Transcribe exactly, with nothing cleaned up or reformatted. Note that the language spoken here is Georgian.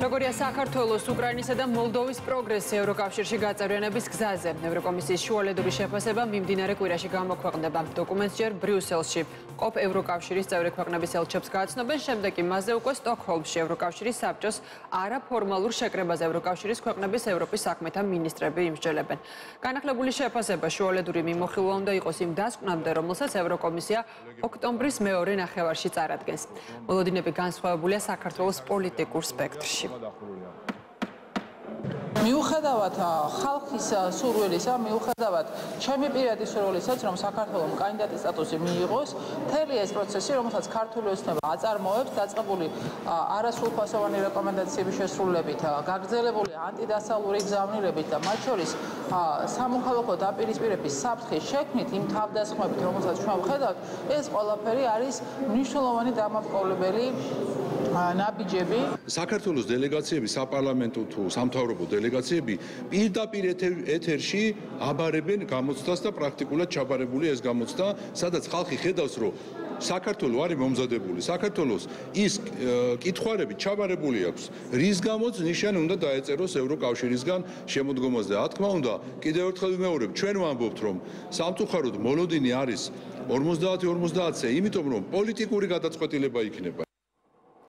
როგორია საქართველოს, უკრაინისა და მოლდოვის პროგრესი ევროკავშირში გაწევრიანების გზაზე. ევროკომისიის შუალედური შეფასება მიმდინარე კვირაში გამოქვეყნდება. დოკუმენტს ჯერ ბრიუსელში ყოფ ევროკავშირის წევრი ქვეყნების ელჩებს გააცნობენ, შემდეგ კი მასზე უკვე სტოკჰოლმში ევროკავშირის საბჭოს არაფორმალურ შეკრებაზე ევროკავშირის ქვეყნების ევროპის საქმეთა მინისტრები იმსჯელებენ. განახლებული შეფასება შუალედური მიმოხილვა უნდა იყოს იმ დასკვნამდე, რომელსაც ევროკომისია ოქტომბრის მეორე ნახევარში წარადგენს. მოლოდინები განსხვავებულია საქართველოს პოლიტიკურ სპექტრში. მიუხედავად ხალხის სურვილისა, მიუხედავად ჩემი პირადი სურვილისაც, რომ საქართველოს კანდიდატის სტატუსი მიიღოს, მთელი ეს პროცესი, რომელსაც ქართული ოცნება აწარმოებს, დაწყებული არასრულფასოვანი რეკომენდაციების შესრულებით, გაგრძელებული ანტიდასავლური გზავნილებით და მათ შორის სამოქალაქო დაპირისპირების საფრთხის შექმნით, იმ თავდასხმებით, რომელსაც ჩვენ ვხედავთ, ეს ყველაფერი არის მნიშვნელოვანი დამამკოვლებელი ნაბიჯები. საქართველოს დელეგაციები, საპარლამენტო თუ სამთავრობო დელეგაციები პირდაპირ ეთერში აბარებენ გამოცდას და პრაქტიკულად ჩაბარებული ეს გამოცდა, სადაც ხალხი ხედავს, რომ საქართველო არის მომზადებული. საქართველოს ის კითხვარები ჩაბარებული აქვს, რის გამოც ნიშანი უნდა დაეწეროს ევროკავშირისგან შემოდგომაზე. რა თქმა უნდა, კიდევ ერთხელ ვიმეორებ, ჩვენ ვამბობთ, რომ სამწუხაროდ მოლოდინი არის ორმოცდაათი ორმოცდაათზე, იმიტომ რომ პოლიტიკური გადაწყვეტილება იქნება.